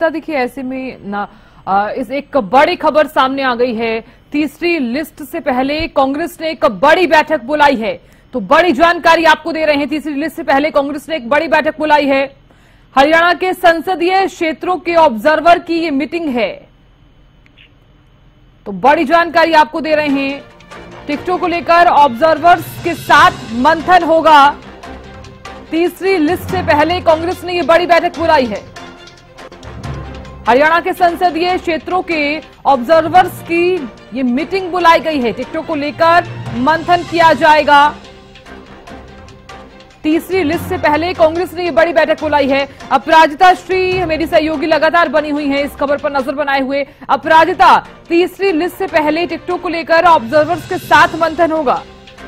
देखिए ऐसे में ना इस एक बड़ी खबर सामने आ गई है। तीसरी लिस्ट से पहले कांग्रेस ने एक बड़ी बैठक बुलाई है, तो बड़ी जानकारी आपको दे रहे हैं। तीसरी लिस्ट से पहले कांग्रेस ने एक बड़ी बैठक बुलाई है। हरियाणा के संसदीय क्षेत्रों के ऑब्जर्वर की ये मीटिंग है, तो बड़ी जानकारी आपको दे रहे हैं। टिकटों को लेकर ऑब्जर्वर्स के साथ मंथन होगा। तीसरी लिस्ट से पहले कांग्रेस ने ये बड़ी बैठक बुलाई है। हरियाणा के संसदीय क्षेत्रों के ऑब्जर्वर्स की ये मीटिंग बुलाई गई है। टिकटों को लेकर मंथन किया जाएगा। तीसरी लिस्ट से पहले कांग्रेस ने ये बड़ी बैठक बुलाई है। अपराजिता श्री मेरी सहयोगी लगातार बनी हुई हैं इस खबर पर नजर बनाए हुए। अपराजिता, तीसरी लिस्ट से पहले टिकटों को लेकर ऑब्जर्वर्स के साथ मंथन होगा।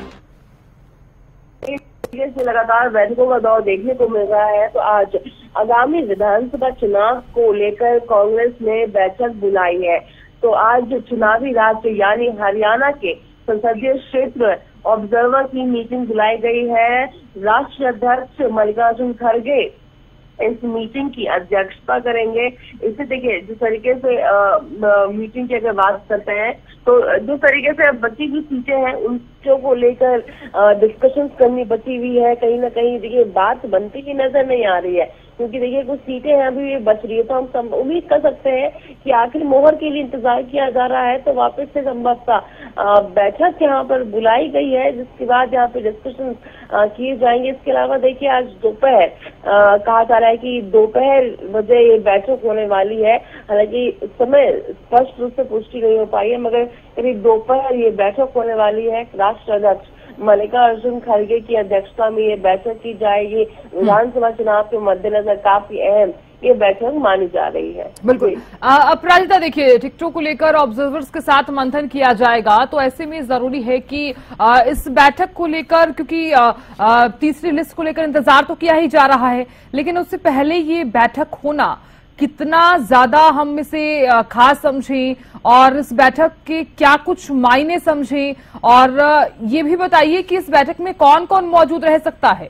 लगातार बैठकों का दौर देखने को मिल रहा है, तो आज आगामी विधानसभा चुनाव को लेकर कांग्रेस ने बैठक बुलाई है। तो आज चुनावी राज्य यानी हरियाणा के संसदीय क्षेत्र ऑब्जर्वर की मीटिंग बुलाई गई है। राष्ट्रीय अध्यक्ष मल्लिकार्जुन खड़गे इस मीटिंग की अध्यक्षता करेंगे। इससे देखिए जिस तरीके से मीटिंग की अगर बात करते हैं, तो जिस तरीके से बची हुई सीटें हैं उनको को लेकर डिस्कशंस करनी बची हुई है। कहीं ना कहीं देखिए बात बनती की नजर नहीं आ रही है, क्योंकि देखिए कुछ सीटें हैं अभी ये बच रही है। तो हम उम्मीद कर सकते हैं कि आखिर मोहर के लिए इंतजार किया जा रहा है, तो वापस से संभवतः बैठक यहाँ पर बुलाई गई है, जिसके बाद यहाँ पे डिस्कशन किए जाएंगे। इसके अलावा देखिए आज दोपहर कहा जा रहा है कि दोपहर बजे ये बैठक होने वाली है। हालांकि समय स्पष्ट रूप से पुष्टि नहीं हो पाई है, मगर करीब दोपहर ये बैठक होने वाली है। राष्ट्रीय अध्यक्ष मल्लिकार्जुन खड़गे की अध्यक्षता में ये बैठक की जाएगी। विधानसभा चुनाव के मद्देनजर काफी अहम ये बैठक मानी जा रही है। बिल्कुल। अपराजिता, देखिए टिकटों को लेकर ऑब्जर्वर्स के साथ मंथन किया जाएगा, तो ऐसे में जरूरी है कि इस बैठक को लेकर, क्योंकि तीसरी लिस्ट को लेकर इंतजार तो किया ही जा रहा है, लेकिन उससे पहले ये बैठक होना कितना ज्यादा हम इसे खास समझें और इस बैठक के क्या कुछ मायने समझें, और ये भी बताइए कि इस बैठक में कौन कौन मौजूद रह सकता है।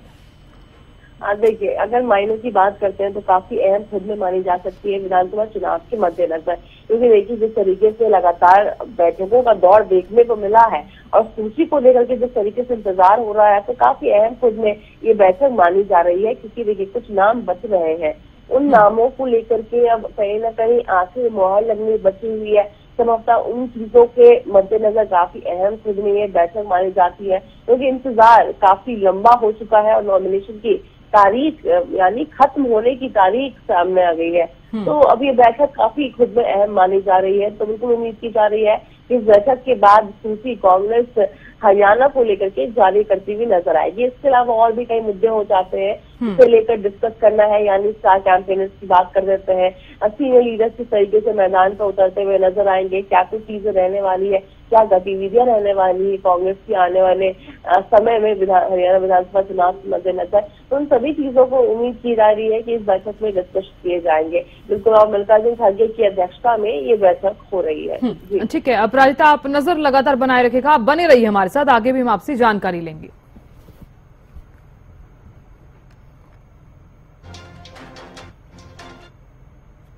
देखिए अगर मायनों की बात करते हैं तो काफी अहम खुद में मानी जा सकती है विधानसभा चुनाव के मद्देनजर, क्योंकि देखिए जिस तरीके से लगातार बैठकों का दौर देखने को मिला है और सूची को लेकर के जिस तरीके से इंतजार हो रहा है, तो काफी अहम खुद में ये बैठक मानी जा रही है। क्योंकि देखिए कुछ नाम बच रहे हैं, उन नामों को लेकर के अब कहीं ना कहीं आखिर मोहर लगनी बची हुई है। संभवतः उन चीजों के मद्देनजर काफी अहम खुद में ये बैठक मानी जाती है, क्योंकि इंतजार काफी लंबा हो चुका है और नॉमिनेशन की तारीख यानी खत्म होने की तारीख सामने आ गई है। तो अब ये बैठक काफी खुद में अहम मानी जा रही है। तो बिल्कुल उम्मीद की जा रही है कि इस बैठक के बाद सूची कांग्रेस हरियाणा को लेकर के जारी करती हुई नजर आएगी। इसके अलावा और भी कई मुद्दे हो जाते हैं जिसे लेकर डिस्कस करना है, यानी स्टार कैंपेनर्स की बात कर देते हैं। सीनियर लीडर्स किस तरीके से मैदान पर उतरते हुए नजर आएंगे, क्या कुछ चीजें रहने वाली है, क्या गतिविधियां रहने वाली है कांग्रेस की आने वाले समय में हरियाणा विधानसभा चुनाव के मद्देनजर। तो उन सभी चीजों को उम्मीद की जा रही है कि इस बैठक में डिस्कस किए जाएंगे। बिल्कुल, और मल्लिकार्जुन खड़गे की अध्यक्षता में ये बैठक हो रही है। ठीक है अपराजिता, आप नजर लगातार बनाए रखेगा, आप बने रहिए हमारे साथ, आगे भी हम आपसे जानकारी लेंगे।